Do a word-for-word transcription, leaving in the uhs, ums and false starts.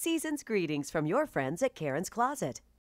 Season's greetings from your friends at Karen's Closet.